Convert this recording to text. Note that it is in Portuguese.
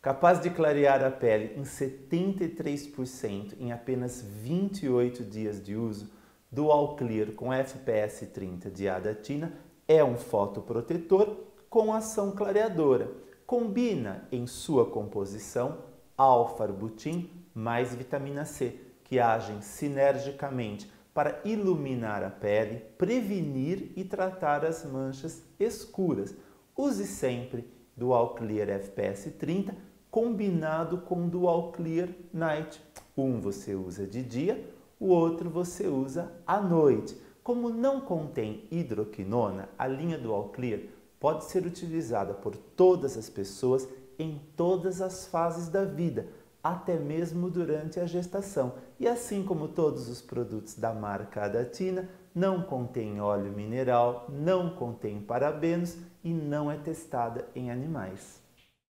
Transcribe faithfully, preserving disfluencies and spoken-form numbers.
capaz de clarear a pele em setenta e três por cento em apenas vinte e oito dias de uso, Dual Clear com F P S trinta de Adatina é um fotoprotetor com ação clareadora. Combina em sua composição alfa-arbutin mais vitamina C, que agem sinergicamente para iluminar a pele, prevenir e tratar as manchas escuras. Use sempre Dual Clear F P S trinta combinado com Dual Clear Night. Um você usa de dia, o outro você usa à noite. Como não contém hidroquinona, a linha Dual Clear pode ser utilizada por todas as pessoas em todas as fases da vida, até mesmo durante a gestação. E assim como todos os produtos da marca Adatina, não contém óleo mineral, não contém parabenos e não é testada em animais.